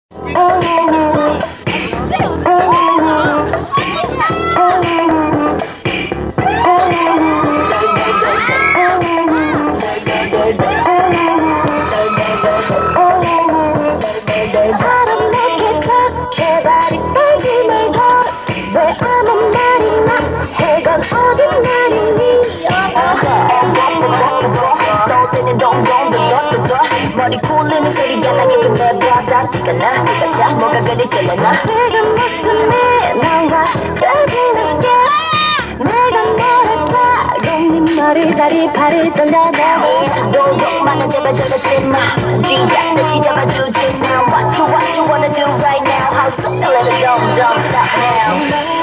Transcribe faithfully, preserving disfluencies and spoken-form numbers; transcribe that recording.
바람내게 그렇게 발이 떨림을 걸왜 아무 말이나 해건 어딘 말이니 또 뜨는 동동 머리 굴리는 소리가 나게 좀 내봐다 티가 나 네가 자 뭐가 그리 끌려나 지금 무슨 일 나와 떠지는 게 내가 뭐랄까고 네 머리 다리 팔이 떨려나고 노동만은 제발 저러지마 쥐잡듯이 잡아주지 now What you what you wanna do right now How slow let it go don't stop now